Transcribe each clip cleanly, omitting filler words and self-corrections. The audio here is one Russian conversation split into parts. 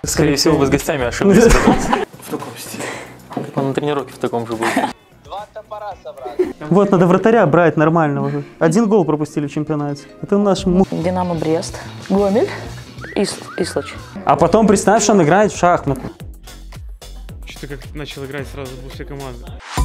Скорее всего, вы с гостями ошиблись. В таком стиле. Он на тренировке в таком же был. Два топора собрали. Вот, надо вратаря брать нормального. Один гол пропустили в чемпионате. Это наш Динамо Брест, Гомель и Случ. А потом представь, что он играет в шахматы. Что-то как начал играть сразу был все команды.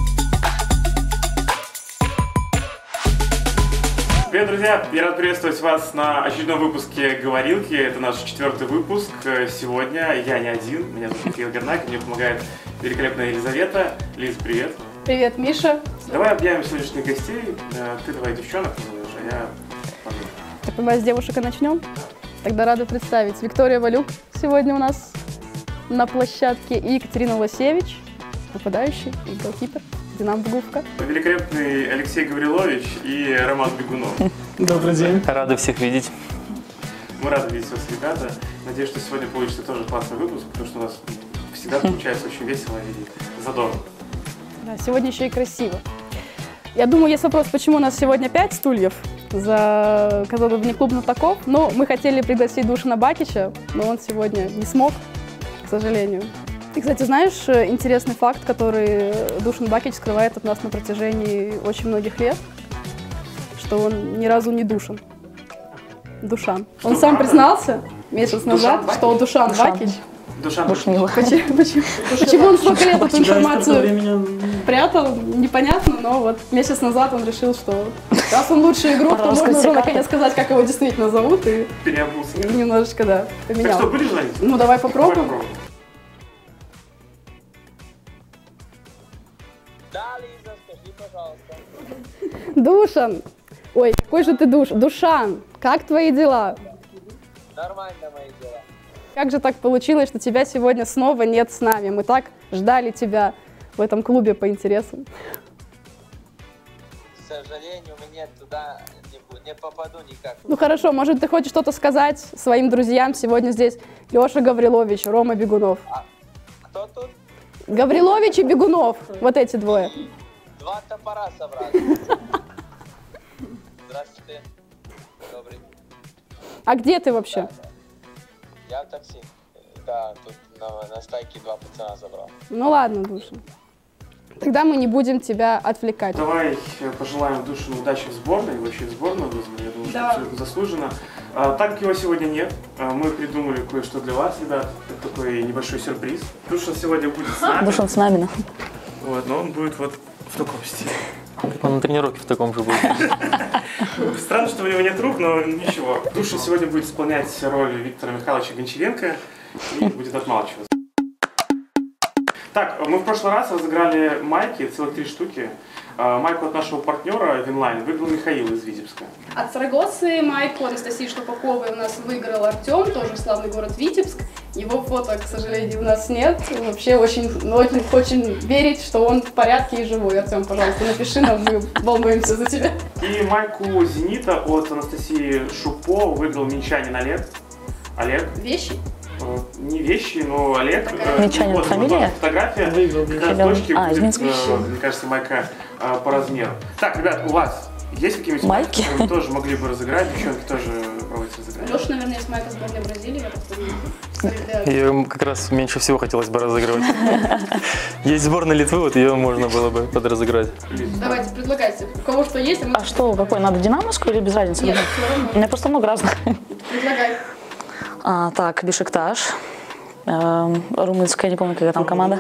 Привет, друзья! Я рад приветствовать вас на очередном выпуске «Говорилки». Это наш 4-й выпуск. Сегодня я не один. Меня зовут Михаил Гернак. Мне помогает великолепная Елизавета. Лиз, привет! Привет, Миша! Давай объявим сегодняшних гостей. Ты давай девчонок назовешь, а я пойду. Я понимаю, с девушек и начнем. Тогда рада представить. Виктория Валюк сегодня у нас на площадке. И Екатерина Лосевич, нападающий и голкипер. Динамо Бугувка. Великолепный Алексей Гаврилович и Роман Бегунов. Добрый день. Рады всех видеть. Мы рады видеть вас, ребята. Надеюсь, что сегодня получится тоже классный выпуск, потому что у нас всегда получается очень весело и задорно. Да, сегодня еще и красиво. Я думаю, есть вопрос, почему у нас сегодня 5 стульев за который внеклубный таков. Но мы хотели пригласить Душана Бакича, но он сегодня не смог, к сожалению. Ты, кстати, знаешь интересный факт, который Душан Бакич скрывает от нас на протяжении очень многих лет, что он ни разу не душан. Душан. Он сам признался месяц назад, что он Душан Бакич. Душан Душнила. Почему он столько лет эту информацию прятал, непонятно, но вот месяц назад он решил, что раз он лучший игрок, то можно уже наконец сказать, как его действительно зовут, и переобулся. Немножечко, да, поменял. Так что, будешь звонить? Ну, давай попробуем. Да, Лиза, скажи, пожалуйста. Душан! Ой, какой же ты Душан! Как твои дела? Нормально мои дела. Как же так получилось, что тебя сегодня снова нет с нами? Мы так ждали тебя в этом клубе по интересам. К сожалению, мне туда не попаду никак. Ну хорошо, может ты хочешь что-то сказать своим друзьям? Сегодня здесь Леша Гаврилович, Рома Бегунов. А кто тут? Гаврилович и Бегунов, вот эти двое. Два топора собрали. Здравствуйте. Добрый. А где ты вообще? Я в такси. Да, тут на стайке два пацана забрал. Ну ладно, Душан. Тогда мы не будем тебя отвлекать. Давай пожелаем Душину удачи в сборной, вообще в сборную вызвали, я думаю, что абсолютно заслуженно. Так как его сегодня нет, мы придумали кое-что для вас, ребят, такой небольшой сюрприз. Душин сегодня будет с нами. Душан с нами, да. Вот, но он будет вот в таком стиле. Он на тренировке в таком же был. Странно, что у него нет рук, но ничего. Душин сегодня будет исполнять роль Виктора Михайловича Гончаренко и будет отмалчиваться. Так, мы в прошлый раз разыграли майки, целых 3 штуки. Майку от нашего партнера Винлайн выиграл Михаил из Витебска. От Сарагосы майку Анастасии Шлупаковой у нас выиграл Артем, тоже славный город Витебск. Его фото, к сожалению, у нас нет. Вообще очень хочем верить, что он в порядке и живой. Артем, пожалуйста, напиши нам, мы волнуемся за тебя. И майку Зенита от Анастасии Шупо выиграл минчанин Олег. Олег. Вещи? Не вещи, но Олег. Минчанин вот, фамилия? Фотография. Как раз дочки будет, мне кажется, майка по размеру. Так, ребят, у вас есть какие-нибудь майки? Которые вы тоже могли бы разыграть? Девчонки тоже пробуйте разыграть. Леша, наверное, есть майка сборной Бразилии, я так понимаю. Ее как раз меньше всего хотелось бы разыгрывать. Есть сборная Литвы, вот ее можно было бы подразыграть. Давайте, предлагайте. У кого что есть, А что, какой? Надо динамовскую или без разницы? Нет, все равно. У меня просто много разных. Предлагай. Так, Бешикташ. Румынская, не помню, какая там команда.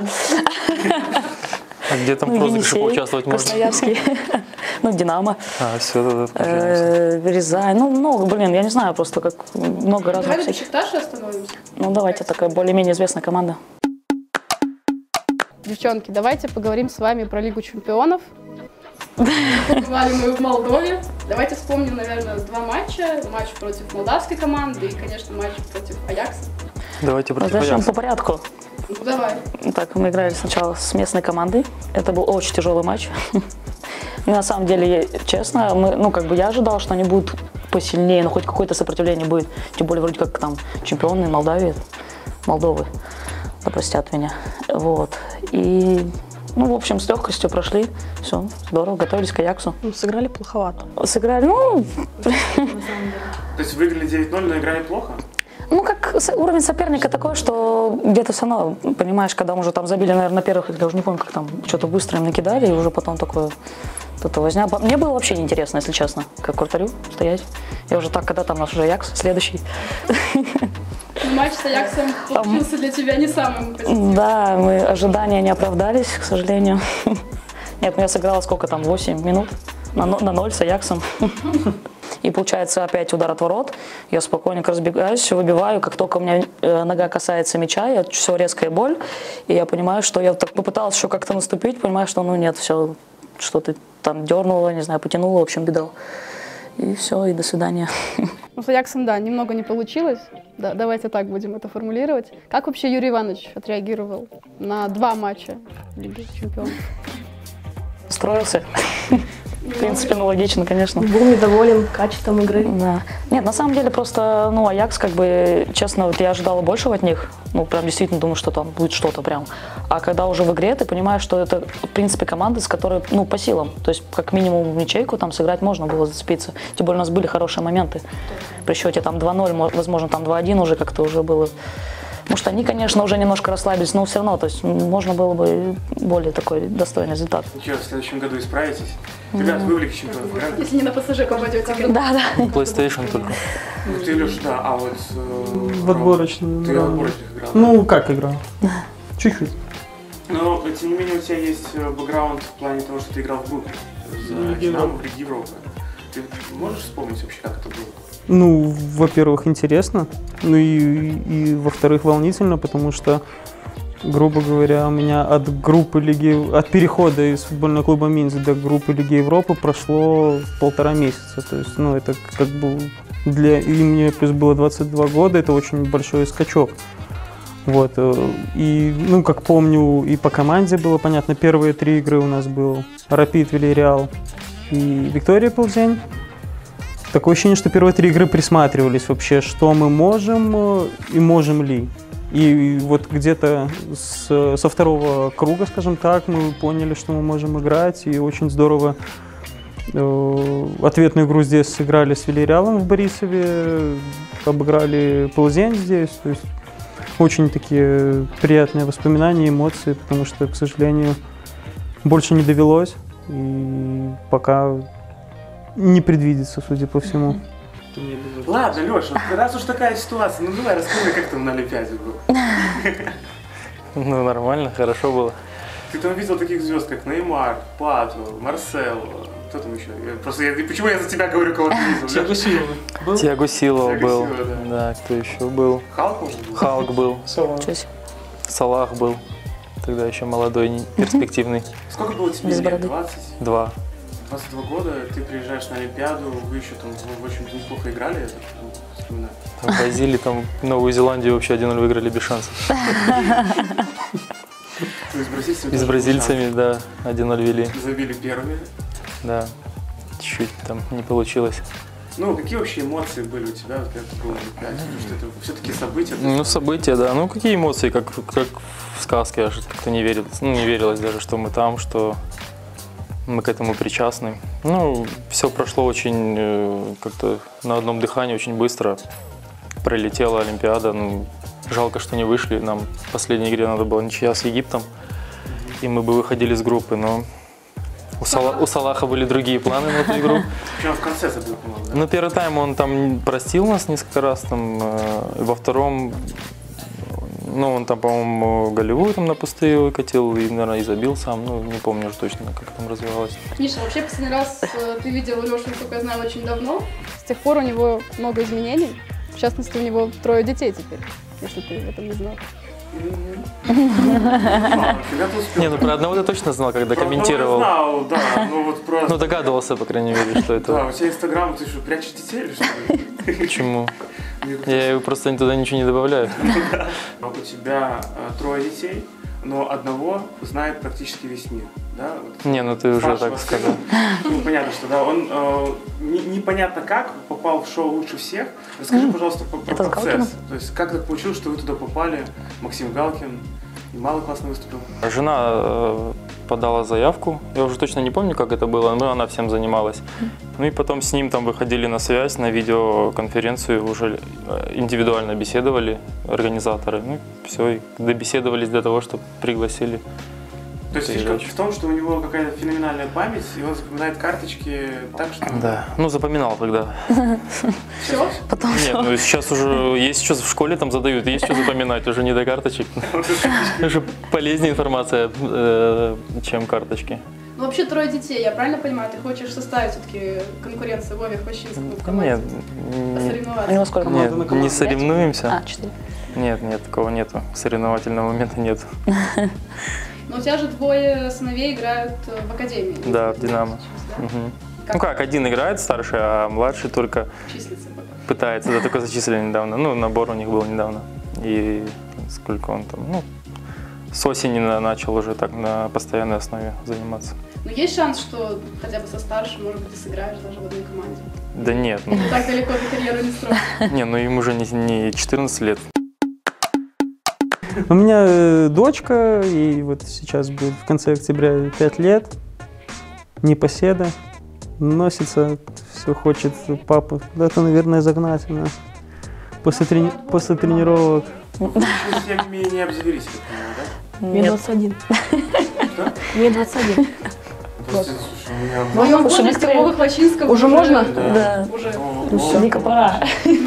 А где там в розыгрыше поучаствовать можно? Красноярский. Ну, Динамо. Все, Рязань. Ну, много, блин, я не знаю, просто как много разных Давай на всяких. Бешикташе остановимся. Ну, давайте, такая более-менее известная команда. Девчонки, давайте поговорим с вами про Лигу чемпионов. Побывали мы в Молдове. Давайте вспомним, наверное, 2 матча. Матч против молдавской команды и, конечно, матч против Аякса. Давайте против Зачем Аякса. по порядку? Ну, давай. Так, мы играли сначала с местной командой. Это был очень тяжелый матч. И на самом деле, честно, я ожидал, что они будут посильнее, но хоть какое-то сопротивление будет. Тем более, вроде как там чемпионы Молдовы, да простят меня. Вот. И, в общем, с легкостью прошли. Все, здорово, готовились к Аяксу. Сыграли плоховато. Сыграли, То есть выиграли 9-0, но играли плохо? Ну, как уровень соперника такой, что где-то все равно, понимаешь, когда мы уже там забили, наверное, на первых, я уже не помню, как там, что-то быстро им накидали, и уже потом такое, вот возня. Мне было вообще неинтересно, если честно, как вратарю стоять. Я уже так, когда там наш уже Аякс, следующий. Матч с Аяксом получился для тебя не самым позитивным. Да, ожидания не оправдались, к сожалению. Нет, я сыграла сколько там, 8 минут на 0 с Аяксом. И получается опять удар от ворот. Я спокойненько разбегаюсь, выбиваю. Как только у меня нога касается мяча, я все резкая боль. И я понимаю, что я так попыталась еще как-то наступить, понимаю, что ну нет, все, что ты там дернула, не знаю, потянула, в общем, беда. И все, и до свидания. Ну, с Аяксом, да, немного не получилось. Да, давайте так будем это формулировать. Как вообще Юрий Иванович отреагировал на 2 матча Лиги Чемпионов? Строился. В принципе, ну логично, конечно. Был недоволен качеством игры. Да. Нет, на самом деле просто, ну, Аякс, как бы, честно, вот я ожидала большего от них. Ну, прям действительно думаю, что там будет что-то прям. А когда уже в игре, ты понимаешь, что это, в принципе, команда, с которой, ну, по силам. То есть, как минимум, в ячейку там сыграть можно было зацепиться. Тем более у нас были хорошие моменты. При счете там 2-0, возможно, там 2-1 уже как-то уже было. Может, они, конечно, уже немножко расслабились, но все равно, то есть можно было бы более такой достойный результат. Ничего, в следующем году исправитесь. Ребят, вы в Лиге Чемпионов играли? Если не на ПСЖ попадете. Да. PlayStation только. Ну ты, Леша, да, а вот... В отборочных. Ты в отборочных играл? Ну, как играл? Чуть-чуть. Но, тем не менее, у тебя есть бэкграунд в плане того, что ты играл в группе за Динамо в Лиге Европы. Ты можешь вспомнить вообще, как это было? Ну, во-первых, интересно, ну и во-вторых, волнительно, потому что, грубо говоря, у меня от перехода из футбольного клуба Минск до группы Лиги Европы прошло 1,5 месяца. То есть, ну, это как бы и мне плюс было 22 года, это очень большой скачок. Вот, и, ну, как помню, и по команде было понятно, первые 3 игры у нас был Рапид, Вильяреал и Виктория Плзень. Такое ощущение, что первые 3 игры присматривались вообще, что мы можем и можем ли. И вот где-то со 2-го круга, скажем так, мы поняли, что мы можем играть. И очень здорово ответную игру здесь сыграли с Вильяреалом в Борисове, обыграли Плзень здесь. То есть очень такие приятные воспоминания, эмоции, потому что, к сожалению, больше не довелось. И пока... не предвидится, судя по всему. Ладно, Леша, раз уж такая ситуация, ну давай расскажи, как там на Олимпиаде было. Ну, нормально, хорошо было. Ты там видел таких звезд, как Неймар, Пату, Марсело, кто там еще? Почему я за тебя говорю, кого ты видел? Тиаго Силва был. Да. Да, кто еще был? Халк, может быть? Халк был. Салах был. Тогда еще молодой, перспективный. Сколько было тебе Без лет? бороды. 22 года, ты приезжаешь на Олимпиаду, вы еще там в общем-то неплохо играли, я вспоминаю. Там возили, там Новую Зеландию вообще 1-0 выиграли без шансов. То есть бразильцами? И с бразильцами, да, 1-0 вели. Забили первыми. Да, чуть-чуть там не получилось. Ну, какие вообще эмоции были у тебя, когда ты был на Олимпиаде? Потому что это все-таки события. Ну, события, да. Ну, какие эмоции, как в сказке, аж как-то не верилось. Ну, не верилось даже, что мы там, что мы к этому причастны. Ну, все прошло очень как-то на одном дыхании, очень быстро. Пролетела Олимпиада. Ну, жалко, что не вышли. Нам в последней игре надо было ничья с Египтом. И мы бы выходили с группы, но у Салаха были другие планы на эту игру. Прямо в конце забил, по-моему, да? Ну, первый тайм он там простил нас несколько раз. Там, во втором, ну, он там, по-моему, голевую там на пустые выкатил и, наверное, и забил сам. Ну, не помню уже точно, как там развивалось. Миша, вообще последний раз ты видел Лешу, насколько я знаю, очень давно. С тех пор у него много изменений. В частности, у него 3 детей теперь, если ты об этом не знал. Не, ну про одного я точно знал, когда комментировал. Знал, да, ну вот просто. Ну, догадывался, по крайней мере, что Да, это. у тебя Инстаграм, ты что, прячешь детей или что? Почему? Я просто туда ничего не добавляю. У тебя 3 детей, но одного знает практически весь мир, да? Не, ну ты уже так сказал. Ну, понятно, что да, он непонятно как попал в шоу «Лучше всех». Расскажи, пожалуйста, про Это с процесс. Галкиным? То есть как так получилось, что вы туда попали, Максим Галкин, немало классно выступил. Жена подала заявку. Я уже точно не помню, как это было, но она всем занималась. Ну и потом с ним там выходили на связь, на видеоконференцию, уже индивидуально беседовали организаторы. Ну все, и добеседовались до того, что пригласили. То есть фишка в том, что у него какая-то феноменальная память, и он запоминает карточки так, что... Да, ну запоминал тогда. Все? Нет, ну сейчас уже есть что в школе там задают, есть что запоминать, уже не до карточек. Уже полезнее информация, чем карточки. Ну, вообще 3 детей, я правильно понимаю? Ты хочешь составить все-таки конкуренцию Вове Хвощинскому в команде? Нет, У него сколько? нет, не соревнуемся. 4. Нет, такого нету, соревновательного момента нет. Но у тебя же 2 сыновей играют в академии. Да, в «Динамо». Да? Угу. Ну как, один играет старший, а младший только Числится пока. пытается, да, только зачислили недавно. Ну, набор у них был недавно. И сколько он там, ну, с осени начал уже так на постоянной основе заниматься. Но есть шанс, что хотя бы со старшим, может быть, ты сыграешь даже в одной команде? Да нет, ну, Так далеко ты карьеру не строишь. не, ну им уже не 14 лет. У меня дочка, ей вот сейчас будет в конце октября 5 лет, непоседа, носится, все хочет папу куда-то, наверное, загнать она после тренировок. Всеми не обзавелись, я понимаю, да? Мне 21. Что? Мне 21. Слушай, у меня... В моем возрасте Вовы Хвощинского Уже можно? Да. Уже. Ну все, Ника, пора.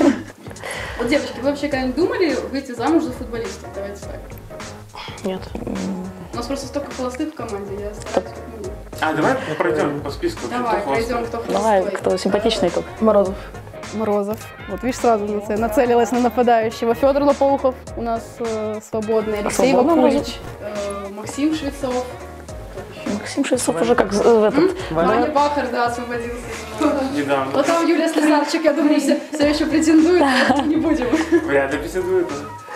Вот, девочки, вы вообще когда-нибудь думали выйти замуж за футболиста? Давайте так. Нет. У нас просто столько холостых в команде, я стараюсь как могу. Давай пройдем по списку. Давай, Кто пройдем, холостой? кто Давай, холостой. кто симпатичный топ. Морозов. Морозов. Вот, видишь, сразу нацелилась на нападающего. Федор Лопоухов у нас свободный. Алексей Свободный Вакулич. Максим Швецов. Максим Швецов уже как этот. Ваня Бахар, да, освободился. Недавно. Потом Юлия Слесарчик, я думаю, все еще претендует, но не будем. Вряд ли претендует.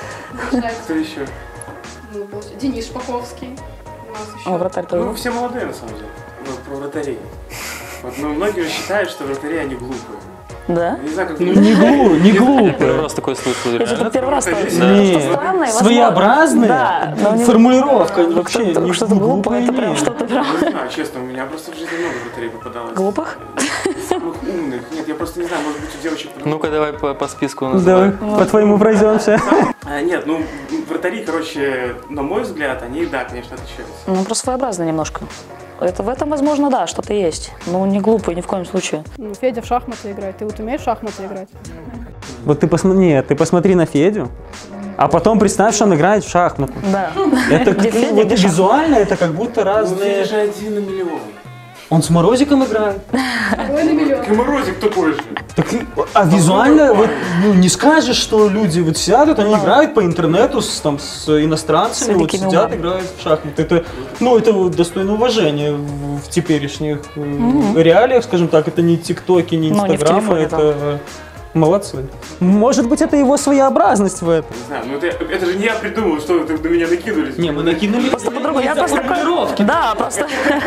Кто еще? Ну, Денис Шпаковский. У нас еще. О, вратарь Ну, тоже. все молодые, на самом деле. Ну, про вратарей. Вот, ну, многие считают, что вратари, они глупые. Да? Я не знаю, как... Не глупо. Первый раз такой слышу. Я реально. что-то первый раз стала. Нет, странное, возможно. своеообразная Да, но не- формулировка вообще не Что-то глупое, глупая, это прям нет. что-то прям Не знаю, честно, у меня просто в жизни много вратарей попадалось. глупых. Самых умных. Нет, я просто не знаю, может быть, у девочек... Ну-ка, давай по списку Давай, называй. по-твоему пройдемся. Нет, ну, вратари, короче, на мой взгляд, они, да, конечно, отличаются. Ну, просто своеобразно немножко. Это в этом, возможно, да, что-то есть. Но не глупый ни в коем случае. Ну, Федя в шахматы играет. Ты вот умеешь в шахматы играть? Вот ты посмотри на Федю, а потом представь, что он играет в шахматы. Да. Это Где Федя, вот где шахматы. визуально это как будто Ну, разные. Федя же 1 на миллион. Он с Морозиком играет. Какой на миллион? И Морозик такой же. Так, а визуально вот, ну, не скажешь, что люди вот сядут, они играют по интернету с иностранцами, С вот великими сидят, умами. играют в шахматы. Это, ну, это вот достойно уважения в теперешних реалиях, скажем так. Это не тиктоки, не Ну, не в инстаграмы, телефоне, это молодцы. Может быть, это его своеобразность в этом. Не знаю, ну это же не я придумал, что вы на меня накидывались. Не, мы накинули Просто по-другому. Я просто формулировки. Да, просто.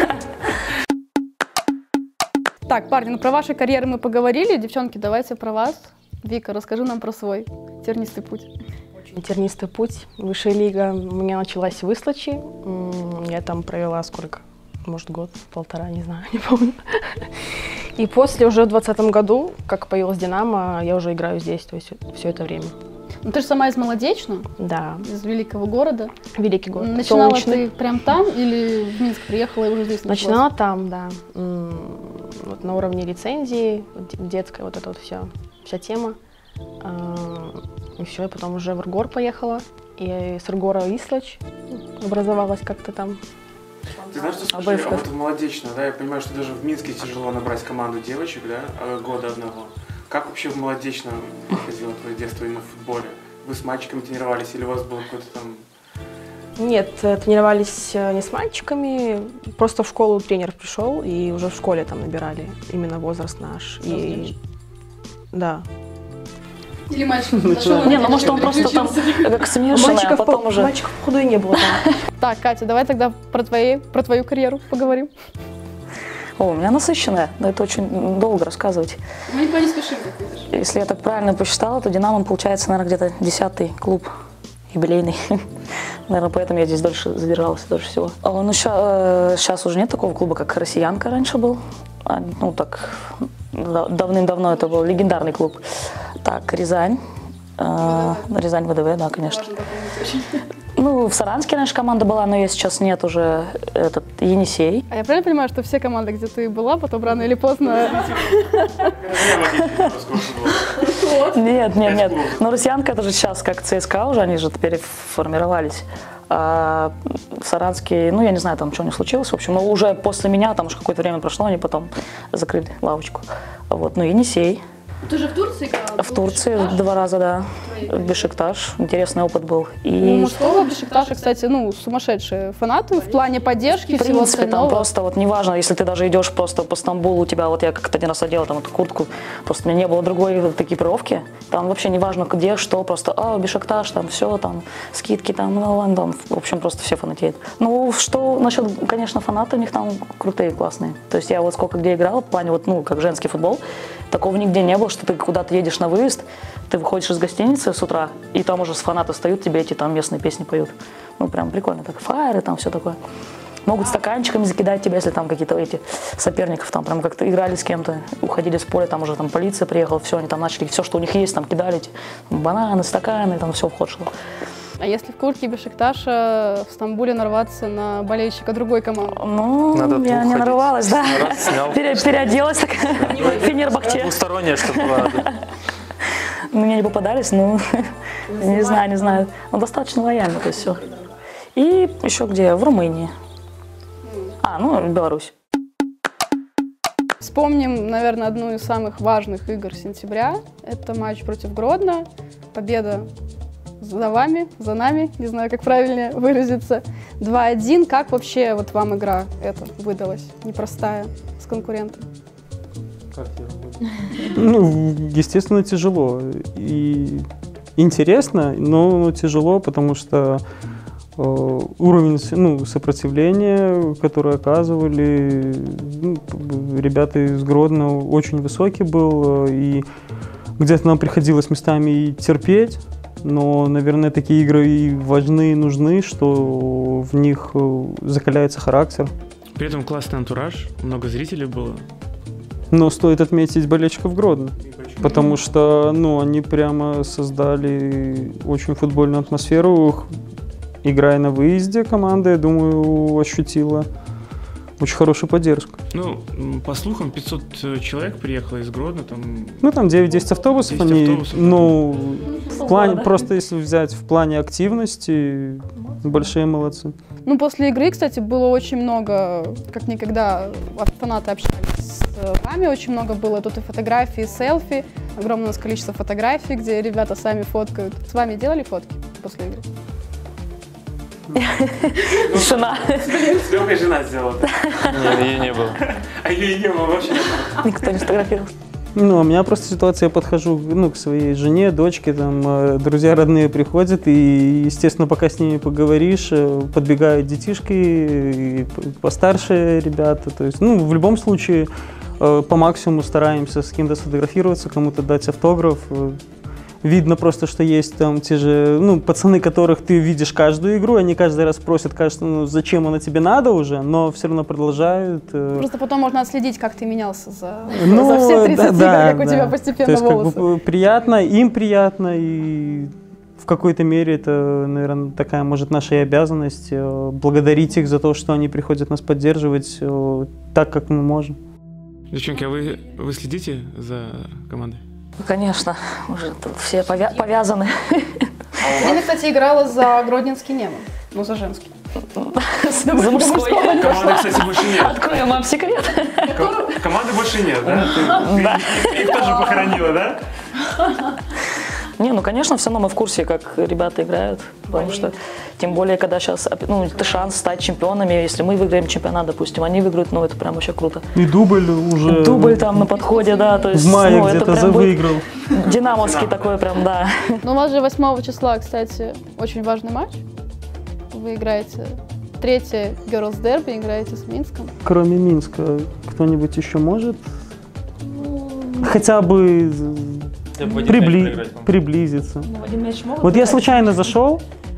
Так, парни, ну про ваши карьеры мы поговорили. Девчонки, давайте про вас. Вика, расскажи нам про свой тернистый путь. Очень тернистый путь. Высшая лига у меня началась в Ислачи. Я там провела сколько? Может, год, полтора, не знаю, не помню. И после уже в 2020 году, как появилась «Динамо», я уже играю здесь, то есть все это время. Ну ты же сама из Молодечно, Да, из великого города. великий город. Начинала Солнечный. ты прям там или в Минск приехала и уже здесь началась? Начинала там, да. Вот на уровне лицензии, детская вот эта вот вся тема. И все, и потом уже в Иргор поехала. И с Иргора в Ислач образовалась как-то там. Ты знаешь, что скажи, а вот в Молодечно, да, я понимаю, что даже в Минске тяжело набрать команду девочек, да, года одного. Как вообще в Молодечно проходило твое детство именно в футболе? Вы с мальчиками тренировались или у вас был какой-то там... Нет, тренировались не с мальчиками, просто в школу тренер пришел, и уже в школе там набирали именно возраст наш. И да. Или мальчик подошел? Не, ну может он просто там как смешанный, а потом уже... Мальчиков походу и не было там. Так, Катя, давай тогда про твою карьеру поговорим. О, у меня насыщенная, но это очень долго рассказывать. Мы никуда не спешим, как видишь. Если я так правильно посчитала, то «Динамо», получается, наверное, где-то 10-й клуб юбилейный. Наверное, поэтому я здесь дольше задержалась, дольше всего. Ну, сейчас уже нет такого клуба, как «Россиянка» раньше был. Ну, так, давным-давно это был легендарный клуб. Так, Рязань. Рязань ВДВ, да, конечно. Ну, в Саранске раньше команда была, но ее сейчас нет уже, Енисей. А я правильно понимаю, что все команды, где ты была, потом рано или поздно... Нет. Но «Россиянка» это же сейчас как ЦСКА уже, они же теперь формировались. А в Саранске, ну, я не знаю, там что у них случилось, в общем, но уже после меня, там уже какое-то время прошло, они потом закрыли лавочку. Вот, ну, Енисей. Ты же в Турции играла? В Турции 2 раза, да. Бешикташ. Интересный опыт был. Ну, мужского Бешикташа, кстати, ну, сумасшедшие фанаты в плане поддержки и всего остального. Там просто вот неважно, если ты даже идешь просто по Стамбулу, у тебя, вот я как-то один раз одела там эту куртку, просто у меня не было другой экипировки. Там вообще неважно где, что, просто, Бешикташ, там все, там скидки, там, в общем, просто все фанатеют. Ну, что насчет, конечно, фанаты, у них там крутые, классные. То есть я вот сколько где играла, в плане вот, ну, как женский футбол, такого нигде не было, что ты куда-то едешь на выезд, ты выходишь из гостиницы с утра, и там уже фанаты встают, тебе эти там местные песни поют. Ну, прям прикольно, так, фаеры, там все такое. Могут стаканчиками закидать тебя, если там какие-то эти соперников, там прям как-то играли с кем-то, уходили с поля, там уже там полиция приехала, все, они там начали, все, что у них есть, там кидали, эти бананы, стаканы, там все в ход шло. А если в куртке Бешикташа в Стамбуле нарваться на болельщика другой команды? Ну, я не нарвалась, да. Переоделась такая, Фенербахче. Двусторонняя, чтобы была. Мне не попадались, ну, не знаю. Он достаточно лояльный, то есть все. И еще где? В Румынии. Ну, Беларусь. Вспомним, наверное, одну из самых важных игр сентября. Это матч против Гродно. Победа за вами, за нами, не знаю, как правильно выразиться. 2-1. Как вообще вот вам игра эта выдалась? Непростая, с конкурентом. Ну, естественно, тяжело. И интересно, но тяжело, потому что уровень сопротивления, который оказывали ребята из Гродно, очень высокий был. И где-то нам приходилось местами и терпеть. Но, наверное, такие игры и важны, и нужны, что в них закаляется характер. При этом классный антураж, много зрителей было. Но стоит отметить болельщиков Гродно, потому что они прямо создали очень футбольную атмосферу. Играя на выезде, команда, я думаю, ощутила очень хорошую поддержку. Ну, по слухам, 500 человек приехало из Гродно. Там 9-10 автобусов. 10 автобусов. В плане, просто если взять в плане активности, большие молодцы. Ну, после игры, кстати, было очень много, как никогда, фанаты общались с вами, очень много было тут и фотографий, и селфи, огромное количество фотографий, где ребята сами фоткают. С вами делали фотки после игры? Жена. С Лёхой жена сделала. Нет, ее не было. А ее не было вообще. Никто не сфотографировал. У меня просто ситуация, я подхожу к своей жене, дочке, там, друзья родные приходят, и, естественно, пока с ними поговоришь, подбегают детишки, и постарше ребята. То есть, в любом случае, по максимуму стараемся с кем-то сфотографироваться, кому-то дать автограф. Видно просто, что есть там те же, пацаны, которых ты видишь каждую игру, они каждый раз просят, кажется, зачем оно тебе надо уже, но все равно продолжают. Просто потом можно отследить, как ты менялся за все 30 игр, как у тебя постепенно волосы. То есть, приятно, им приятно, и в какой-то мере это, наверное, такая, может, наша и обязанность благодарить их за то, что они приходят нас поддерживать так, как мы можем. Девчонки, а вы следите за командой? Конечно, уже тут все повязаны. Дина, кстати, играла за Гродненский Неман, за женский. За мужской. Команды, кстати, больше нет. Откроем вам секрет. Команды больше нет, да? Да. Ты их тоже похоронила, да? Не, конечно, все равно мы в курсе, как ребята играют, потому что, тем более, когда сейчас, это шанс стать чемпионами, если мы выиграем чемпионат, допустим, они выиграют, это прям вообще круто. И дубль уже. Дубль там на подходе, да, то есть. В мае где-то завыиграл. Динамовский такой прям, да. Но у вас же 8 числа, кстати, очень важный матч. Вы играете 3-е Girls Derby, играете с Минском. Кроме Минска, кто-нибудь еще может хотя бы приблизиться? В один мяч могут Вот я случайно зашел,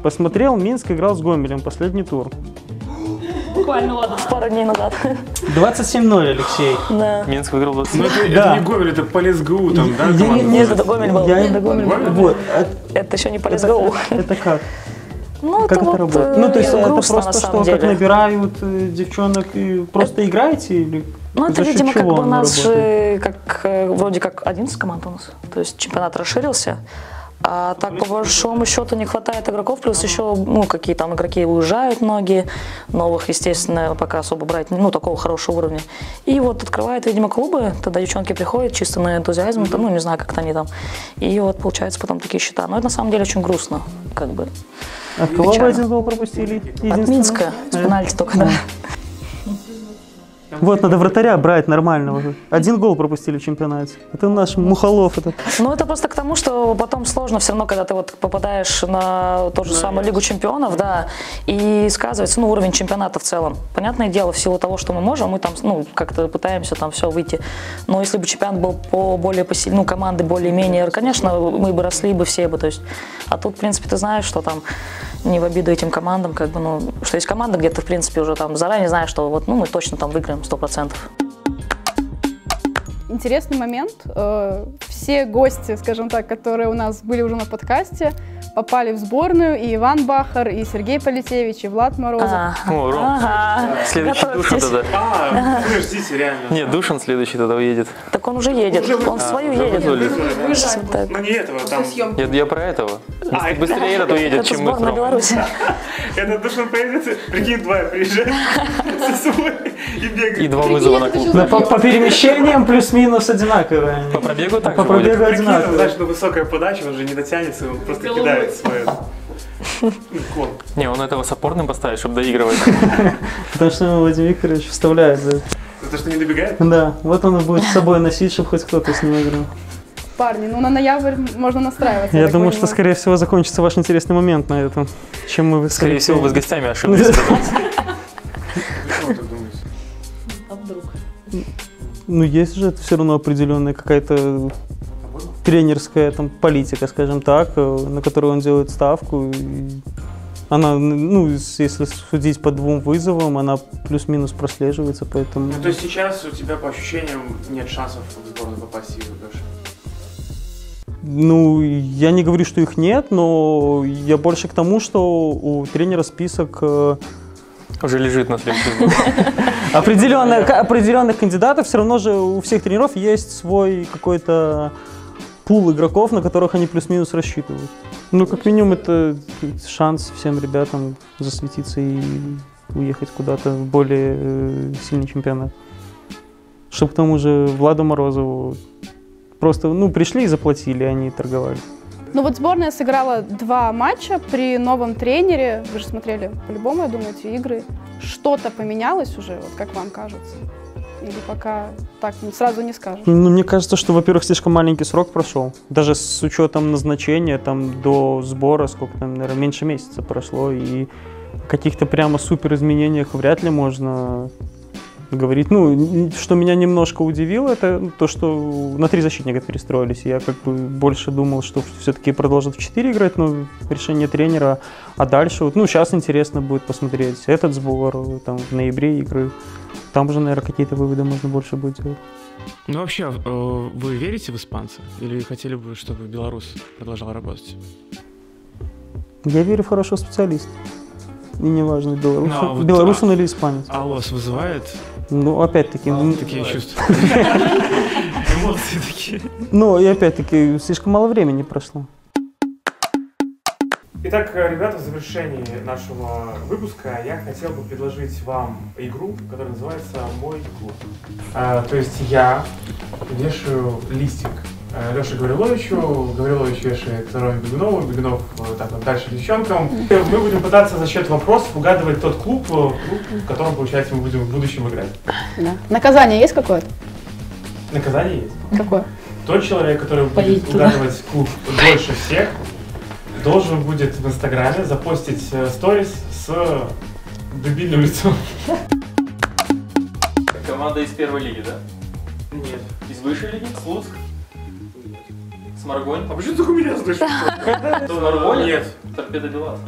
Посмотрел, Минск играл с Гомелем, последний тур. Буквально вот пару дней назад. 27-0, Алексей. Да. Минск выиграл 20. Ну это Да. не Гомель, это ПЛСГУ там, да? Я команда? Нет, это Гомель был. Это Гомель был. Вот, Это еще не полезгоу. это как? Ну, Как это вот, работает? Ну, то есть это грустно, на просто самом что, как деле. набирают девчонок и просто играете? Или Ну, это, за счет видимо, как чего бы у оно нас работает? же, вроде как 11 команд у нас. То есть чемпионат расширился. А так, по большому счету, не хватает игроков, плюс еще, ну, какие там игроки уезжают многие, новых, естественно, пока особо брать, ну, такого хорошего уровня. И вот открывают, видимо, клубы, тогда девчонки приходят чисто на энтузиазм, ну, не знаю, как они там. И вот, получается, потом такие счета. Но это, на самом деле, очень грустно, как бы. От кого вы печально. один гол пропустили? От Единственное? Минска, с пенальти только, да. Вот, надо вратаря брать нормального. Один гол пропустили в чемпионате. Это наш Мухолов. Этот. Ну, это просто к тому, что потом сложно все равно, когда ты вот попадаешь на ту же самую Лигу чемпионов, да, и сказывается, ну, уровень чемпионата в целом. Понятное дело, в силу того, что мы можем, мы там, ну, как-то пытаемся там все выйти. Но если бы чемпионат был по более посильному, ну, команды более-менее, конечно, мы бы росли бы все бы, то есть. А тут, в принципе, ты знаешь, что там не в обиду этим командам, как бы, ну, что есть команда, где ты, в принципе, уже там заранее знаешь, что вот, ну, мы точно там выиграем 100%. Интересный момент. Все гости, скажем так, которые у нас были уже на подкасте, попали в сборную. И Иван Бахар, и Сергей Полетевич, и Влад Морозов. О, Ром. Ага. Следующий Душин тогда. Подождите, реально. Нет, Душин следующий тогда уедет. Так он уже едет, он в свою едет. Так. Ну не этого, там... Я про этого. Быстрее этот уедет, Это чем мы с сборная Ромой. Беларуси. Это Душин появится, прикинь, два приезжают со собой и бегают. И 2 вызова на клуб. Но по перемещениям плюс-минус одинаковые. По пробегу так По же пробегу будет? Прикинь, там, одинаковые. знаешь, ну высокая подача, он же не дотянется, он просто кидает свой кон. Не, он этого с опорным поставит, чтобы доигрывать. Потому что Владимир Викторович вставляет за это. За то, что не добегает? Да, вот он будет с собой носить, чтобы хоть кто-то с ним играл. Парни, ну на ноябрь можно настраиваться. Я так думаю, что, понимаю. скорее всего, закончится ваш интересный момент на этом, чем мы с Скорее всего, вы с Алексеем. гостями ошиблись. Почему ты думаешь? Ну, есть же все равно определенная какая-то тренерская там политика, скажем так, на которую он делает ставку. И она, ну, если судить по 2 вызовам, она плюс-минус прослеживается, поэтому... Ну то есть сейчас у тебя по ощущениям нет шансов в сборную попасть, Игорь? Ну, я не говорю, что их нет, но я больше к тому, что у тренера список Уже лежит на следующий год. определенных кандидатов. Все равно же у всех тренеров есть свой какой-то пул игроков, на которых они плюс-минус рассчитывают. Ну, как минимум, это шанс всем ребятам засветиться и уехать куда-то в более сильный чемпионат. Чтобы к тому же Владу Морозову просто, ну, пришли и заплатили, они торговали. Ну вот сборная сыграла 2 матча при новом тренере. Вы же смотрели по-любому, я думаю, эти игры. Что-то поменялось уже, вот как вам кажется? Или пока так сразу не скажешь? Ну, мне кажется, что, во-первых, слишком маленький срок прошел. Даже с учетом назначения там до сбора, сколько там, наверное, меньше месяца прошло. И о каких-то прямо супер изменениях вряд ли можно говорить. Ну, что меня немножко удивило, это то, что на 3 защитника перестроились. Я как бы больше думал, что все-таки продолжат в 4 играть, но решение тренера. А дальше, вот, ну, сейчас интересно будет посмотреть этот сбор, там, в ноябре игры. Там уже, наверное, какие-то выводы можно больше будет делать. Ну вообще, вы верите в испанца? Или хотели бы, чтобы белорус продолжал работать? Я верю в хорошего специалиста. И неважно, белорус, Ну, а вот, белорус он или испанец. А у вас вызывает Ну, опять-таки, такие чувства? Эмоции такие. ну, и опять-таки, слишком мало времени прошло. Итак, ребята, в завершении нашего выпуска я хотел бы предложить вам игру, которая называется «Мой клуб». То есть я вешаю листик Леше Гавриловичу, Гаврилович вешает Роме Бегунову, Бегунов так вот дальше девчонкам. Мы будем пытаться за счет вопросов угадывать тот клуб, в котором, получается, мы будем в будущем играть. Да. Наказание есть какое-то? Наказание есть. Какое? Тот человек, который будет Поедет туда. угадывать клуб дольше всех, должен будет в Инстаграме запостить сторис с дебильным лицом. Команда из первой лиги, да? Нет. Из высшей лиги? Слуцк? Сморгонь? А почему ты только меня знаешь? Сморгонь? Нет. Торпеда Белаз.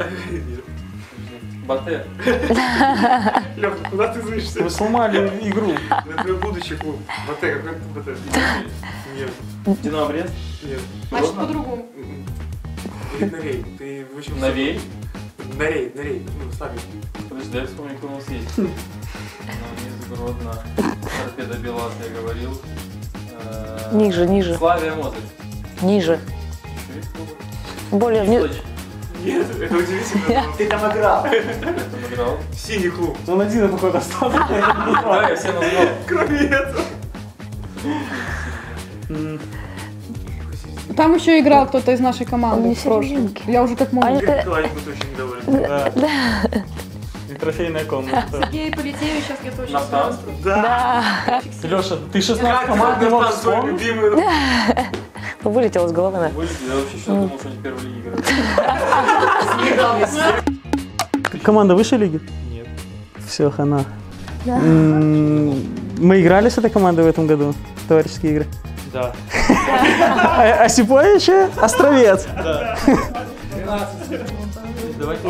Батэ. Лёх, куда ты злишься? Вы сломали игру. Это твой будущий клуб. Батэ, какой ты Батэ? Нет. Динамо Брест? Нет. Значит, по-другому. Нарей. Ты в общем... Навей? Нарей. Ну, слабенький. Подожди, дай вспомню, кто у нас есть. Низ Гродно. Торпеда Белаз, я говорил. Ниже. Славия Мозырь. Ниже. Более вниз. Нет, это удивительно. Ты там играл. Синий клуб. Он один, походу, остался. Да, я все назвал. Кроме этого. Там еще играл кто-то из нашей команды Не в прошлом. серединки. Я уже как могу. Они- Игорь Николаевич будет очень недоволен. Да. И трофейная комната. Сергей Полетеев сейчас я точно Нафтанс? Да. Леша, ты 16 команд не можешь свой вспомнить? любимый. Вылетел из головы, да. Я вообще сейчас думал, что они в первой лиге играют. Команда высшей лиги? Нет. Все, хана. Мы играли с этой командой в этом году? Товарищеские игры? Да. А Осиповича Островец. Давайте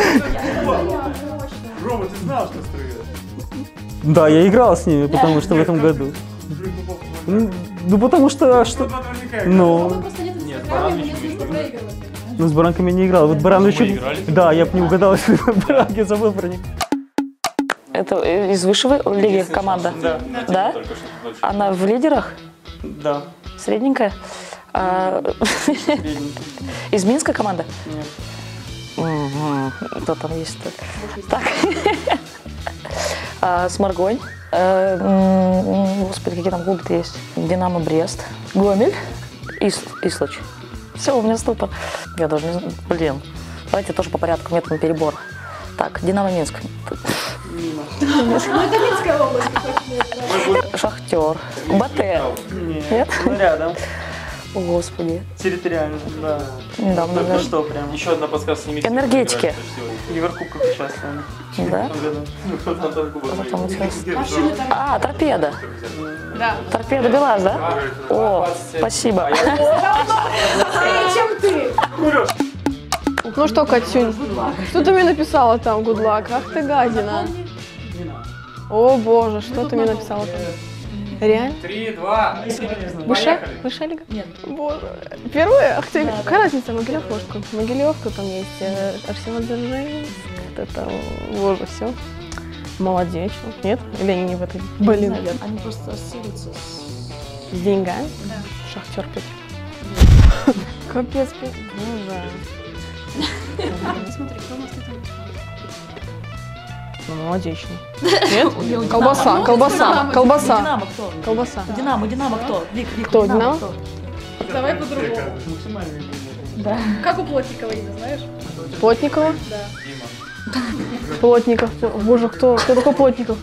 Рома, ты знал, что строит? Да, я играл с ними, потому что в этом году. Ну, потому что... Ну, Нет, Баранович ну, с Баранками не играл. Вот Баранович... Мы играли? Да, я бы не угадал, если бы Баранки забыл про них. Это из высшей лиги команда? Да. Да? Она в лидерах? Да. Средненькая? Из Минска команда? Нет. Кто там есть? Так. Сморгонь. Господи, какие там клубы-то есть? Динамо Брест. Гомель. Ислыч. Все, у меня ступор. Я даже не знаю. Блин. Давайте тоже по порядку, нет там перебор. Так, Динамо Минск. Ну, это Минская область. Шахтер. Батэ. Нет? Ну, рядом. О, Господи. Территориально, да. Да, Только много. что прям. Еще одна подсказка, снимите. Энергетики. Еврокубков участвовали. Да? Потом интересно. Торпеда. Да. Торпеда Белаз, да? О, спасибо. Чем ты? Ну что, Катюнь, что ты мне написала там, good luck? Ах ты гадина. О боже, что ты мне написала там? Реально? 3, 2, Высшая лига? Нет. Боже. Первая? Ах ты, какая разница, Могилев, может, какой-то Могилев, кто там есть, Арсенал Дзержинск, это там, боже, все. Молодец. Нет? Или они не в этой? Блин. Они просто ассоциируются С деньгами? Да. Шахтер 5. Капец, боже. Смотри, кто у нас тут? Ну, молодечно. Нет? Колбаса. Динамо кто? Колбаса. Динамо кто? Вик, Кто, Динамо? Давай по-другому. Да. Как у Плотникова имя, знаешь? Плотникова? Да. Плотников. Боже, кто такой Плотников?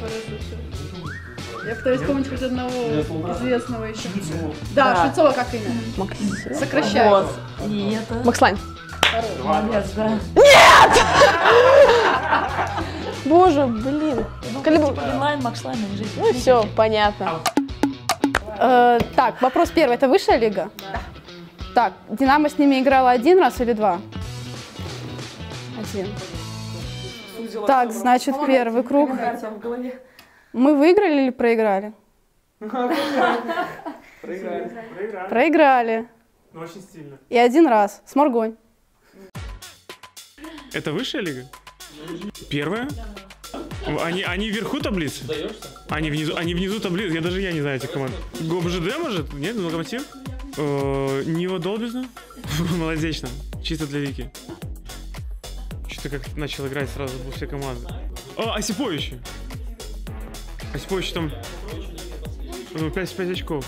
Я пытаюсь вспомнить хоть одного известного еще. Да, Швецова как имя? Максим. Сокращаю. И это... Макслайн. Молодец, да. Боже, блин. Инлайн, Макслайн, они же... Ну все, понятно. Так, вопрос первый. Это высшая лига? Да. Так, Динамо с ними играла один раз или два? Один. Так, значит, первый круг. Мы выиграли или проиграли? Проиграли. Ну, очень стильно. И один раз. Сморгонь. Это высшая лига? Первая? Они вверху таблицы? Они внизу таблицы? Я не знаю этих команд. ГОБЖД, может? Нет? Локомотив? Нива Долбезна? Молодечно. Чисто для Вики. Что-то как начал играть сразу все команды. Осипович. Осипович там 5 очков.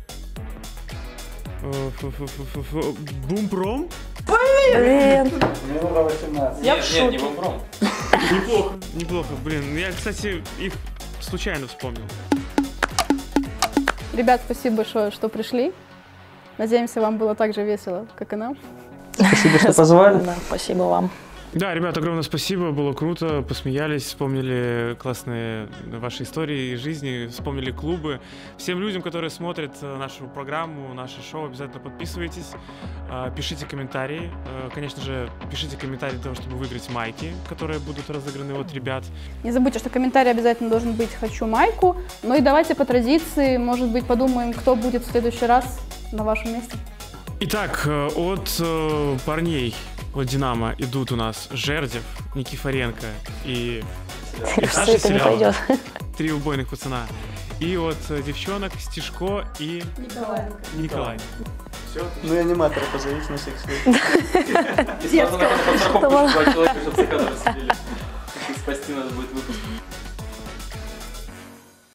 Бумпром? Блин. Я в шоке. Нет, не Бумпром. Неплохо, блин. Я, кстати, их случайно вспомнил. Ребят, спасибо большое, что пришли. Надеемся, вам было так же весело, как и нам. Спасибо, что позвали. Да, спасибо вам. Да, ребят, огромное спасибо, было круто, посмеялись, вспомнили классные ваши истории жизни, вспомнили клубы. Всем людям, которые смотрят нашу программу, наше шоу, обязательно подписывайтесь, пишите комментарии. Конечно же, пишите комментарии для того, чтобы выиграть майки, которые будут разыграны от ребят. Не забудьте, что комментарий обязательно должен быть «хочу майку». Ну и давайте по традиции, может быть, подумаем, кто будет в следующий раз на вашем месте. Итак, от парней от «Динамо» идут у нас Жердев, Никифоренко и Саша Сериал. 3 убойных пацана. И от девчонок Стишко и Николай. Все? Ну и аниматора позовите на всякий случай. И сразу на подстраховку 2 человека, чтобы все кадры сидели. Спасти нас будет выпуск.